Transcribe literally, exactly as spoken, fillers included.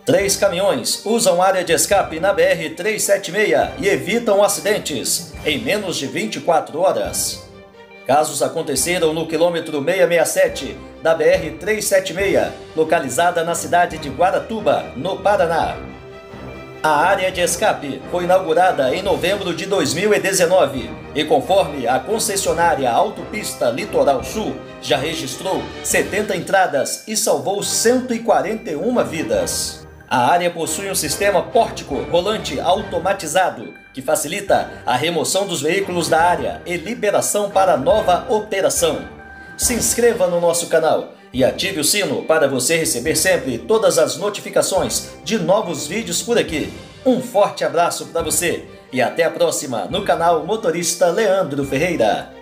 Três caminhões usam área de escape na B R trezentos e setenta e seis e evitam acidentes em menos de vinte e quatro horas. Casos aconteceram no quilômetro seiscentos e sessenta e sete da B R trezentos e setenta e seis, localizada na cidade de Guaratuba, no Paraná. A área de escape foi inaugurada em novembro de dois mil e dezenove e, conforme a concessionária Autopista Litoral Sul, já registrou setenta entradas e salvou cento e quarenta e uma vidas. A área possui um sistema pórtico rolante automatizado que facilita a remoção dos veículos da área e liberação para nova operação. Se inscreva no nosso canal e ative o sino para você receber sempre todas as notificações de novos vídeos por aqui. Um forte abraço para você e até a próxima no canal Motorista Leandro Ferreira.